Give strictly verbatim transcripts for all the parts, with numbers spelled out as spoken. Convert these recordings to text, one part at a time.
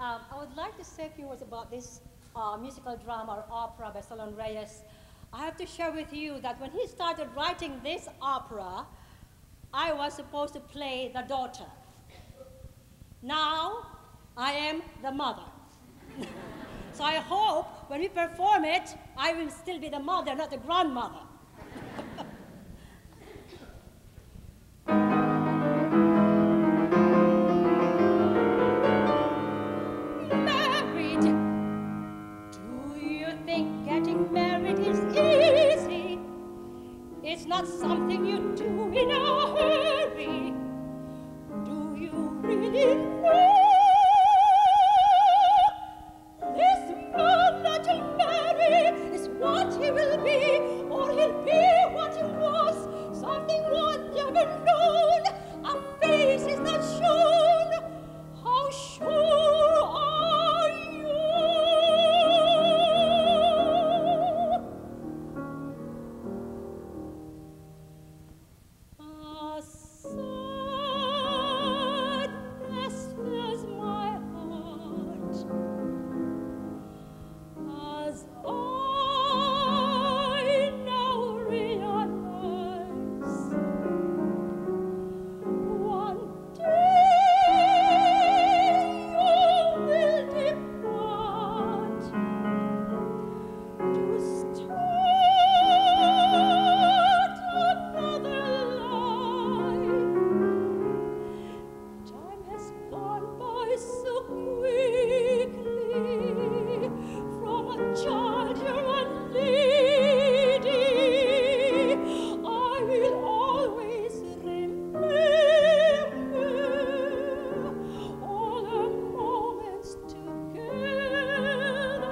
Um, I would like to say a few words about this uh, musical drama or opera by Solon Reyes. I have to share with you that when he started writing this opera, I was supposed to play the daughter. Now, I am the mother. So I hope when we perform it, I will still be the mother, not the grandmother. Married. Do you think getting married is easy? It's not something you do in a hurry. Do you really know? This man that you'll marry is what he will be, or he'll be what he was, something one never known. A face is not shown. How sure are you? A sadness fills my heart as I now realize one day you will depart to start another life. Time has gone by so quickly. From a child you're a lady. I will always remember all our moments together.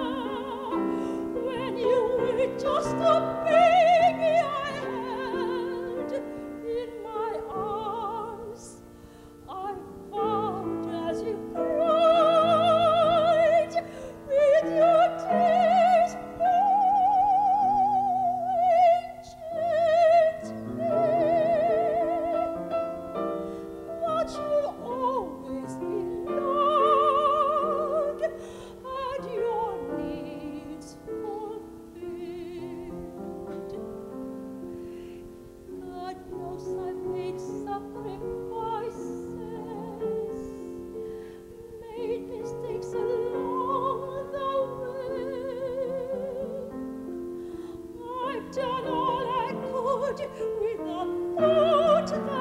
When you were just a baby I held in my arms, I found as you cried with your tears flowing gently, that you'll always be loved and your needs fulfilled. God knows I've made sacrifices, made mistakes along the way. I've done all I could with the thought that